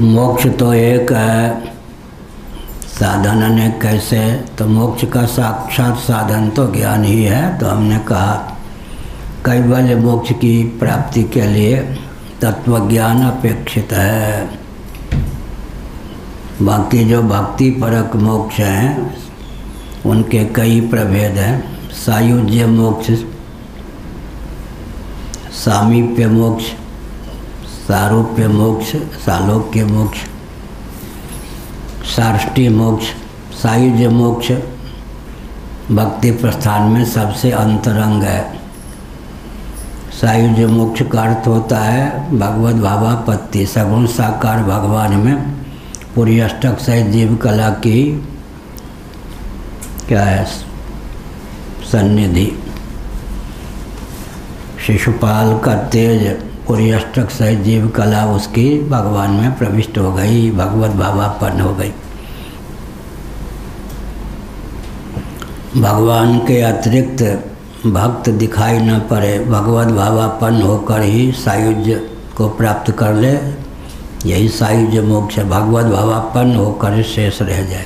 मोक्ष तो एक है, साधन अनेक कैसे? तो मोक्ष का साक्षात साधन तो ज्ञान ही है। तो हमने कहा कैवल्य मोक्ष की प्राप्ति के लिए तत्वज्ञान अपेक्षित है। बाकी जो भक्ति परक मोक्ष हैं उनके कई प्रभेद हैं। सायुज्य मोक्ष, सामीप्य मोक्ष, सारूप्य मोक्ष, सालोक्य मोक्ष, साष्टी मोक्ष। सायुज्य मोक्ष भक्ति प्रस्थान में सबसे अंतरंग है। सायुज्य मोक्ष का अर्थ होता है भगवत भावापत्ति, सगुण साकार भगवान में पूरी अष्टक सहित जीव कला की क्या है सन्निधि। शिशुपाल का तेज पूरी अष्टक सहित जीव कला उसकी भगवान में प्रविष्ट हो गई, भगवत भावापन्न हो गई। भगवान के अतिरिक्त भक्त दिखाई न पड़े, भगवत भावापन्न होकर ही सायुज्य को प्राप्त कर ले, यही सायुज्य मोक्ष है। भगवत भावापन्न होकर शेष रह जाए।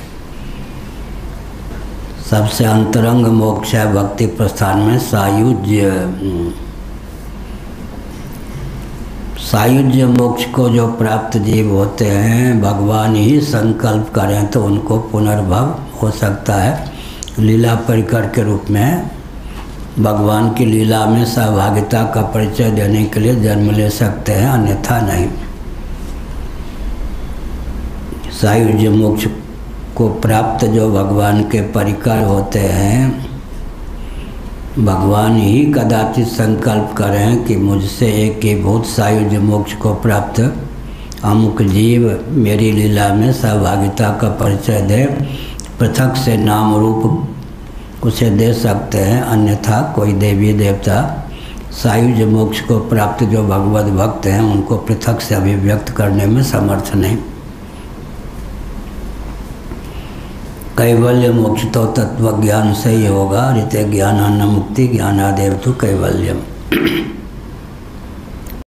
सबसे अंतरंग मोक्ष है भक्ति प्रस्थान में सायुज्य। सायुज्य मोक्ष को जो प्राप्त जीव होते हैं, भगवान ही संकल्प करें तो उनको पुनर्भव हो सकता है। लीला परिकर के रूप में भगवान की लीला में सहभागिता का परिचय देने के लिए जन्म ले सकते हैं, अन्यथा नहीं। सायुज्य मोक्ष को प्राप्त जो भगवान के परिकर होते हैं, भगवान ही कदाचित संकल्प करें कि मुझसे एकीभूत सायुज्य मोक्ष को प्राप्त अमुक जीव मेरी लीला में सहभागिता का परिचय दे, पृथक से नाम रूप उसे दे सकते हैं, अन्यथा कोई देवी देवता सायुज्य मोक्ष को प्राप्त जो भगवत भक्त हैं उनको पृथक से अभिव्यक्त करने में समर्थ नहीं। कैवल्य मोक्ष तो तत्व ज्ञान से ही होगा। ऋते ज्ञानान्न मुक्ति ज्ञानादेव तो कैवल्यम।